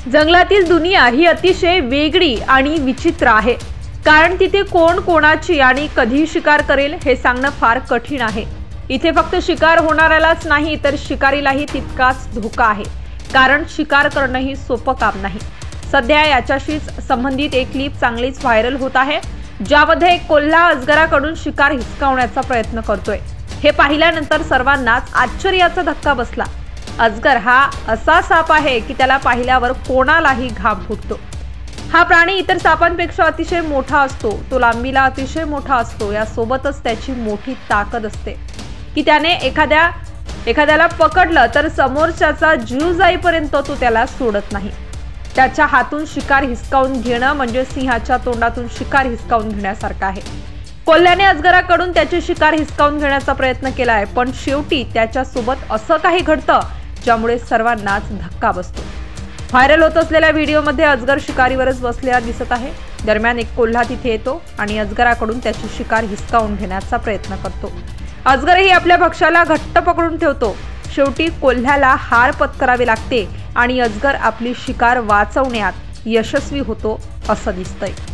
जंगलातील दुनिया ही अतिशय वेगळी आणि विचित्र आहे, कारण तिथे कोण कोणाची आणि कधी शिकार करेल हे सांगणं फार कठीण आहे। इथे फक्त शिकार होणाऱ्यालाच नाही तर शिकारीलाही तितकाच धोका आहे, कारण शिकार करणं ही सोपं काम नाही। सध्या याच्याशीच संबंधित एक क्लिप चांगलीच व्हायरल होत आहे, ज्यामध्ये एक कोल्हा अजगराकडून शिकार हिसकावण्याचा प्रयत्न करतोय। हे पाहिल्यानंतर सर्वांनाच आश्चर्याचा धक्का बसला। अजगर हा असा साप आहे की त्याला पाहिल्यावर कोणालाही घाम फुटतो। हा प्राणी इतर सापांपेक्षा अतिशय मोठा असतो, तो लांबीला अतिशय मोठा असतो। यासोबतच त्याची मोठी ताकद असते की त्याने एखाद्याला पकडलं तर समोरच्याचा जीव जाईपर्यंत तो त्याला सोडत नाही। त्याच्या हातून शिकार हिसकावून घेणं म्हणजे सिंहाच्या तोंडातून शिकार हिसकावून घेण्यासारखं आहे। कोल्ह्याने अजगराकडून त्याची शिकार हिसकावून घेण्याचा प्रयत्न केलाय, पण शेवटी त्याच्यासोबत असं काही घडतं ज्यामुळे सर्वांनाच धक्का बसतो। व्हायरल होत असलेल्या व्हिडिओमध्ये अजगर शिकारीवरच बसलेला दिसत आहे। दरम्यान एक कोल्हा तिथे येतो आणि अजगराकडून त्याची शिकार हिसकावून घेण्याचा प्रयत्न करतो। अजगरही आपल्या भक्ष्याला घट्ट पकडून ठेवतो। शेवटी कोल्ह्याला हार पत्करावी लागते आणि अजगर आपली शिकार वाचवण्यात यशस्वी होतो असं दिसतंय।